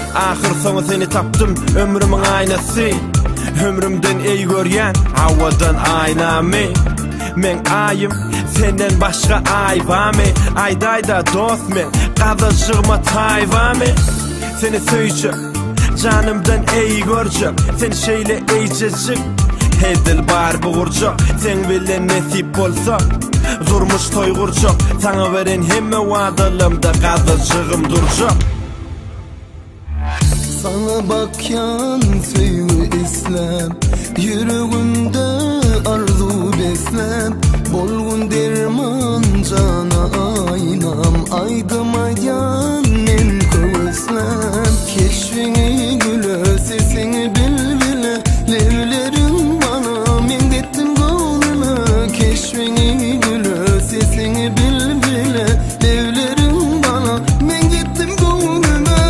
Ahir soňa seni tapdym, ömrümiň aynasy. Ömrümden ey görýän hawadan aynamy. Men ayım, senden başga aybamy. Aydayda dost men, gazyjygyma taýbamy. Seni söýjek, janymdan ey görjek. Sen şeýle eýjejek, hedil bar bugurjak. Sen bilen nesip bolsa, durmuş toýgurjak. Saňa beren hemme wadalymda gazyjygym durjak. Sana bakyan söýgü eslep, yüregimde arzu beslep. Bolgun derman jana aynam, aydım aydan men köslep. Keşfini gülö sesini bilbile, levlerim bana men dettim gönlüme. Keşfini gülö sesini bilbile, levlerim bana men dettim gönlüme.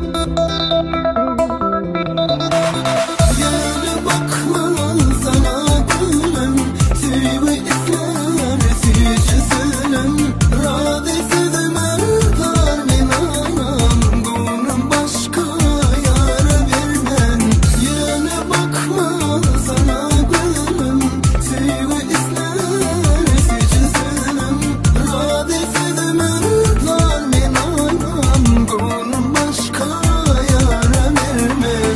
Yana bakman sana gülüm, söýgü esler süýçe senem. Rade sedemem var men anam, gönlüm başka yara vermem. Yana bakman sana gülüm, söýgü esler süýçe senem. Rade sedemem var men anam, gönlüm başka yara vermem.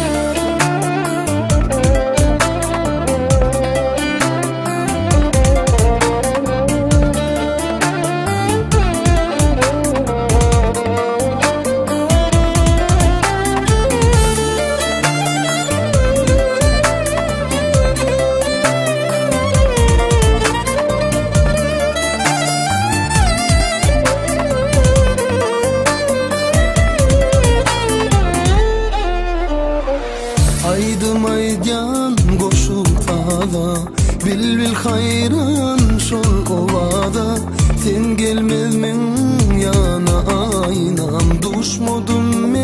Aydım aydan goşup tada, bilbil hayran şol ovada. Sen gelmezmen yana aynam, duşmudum men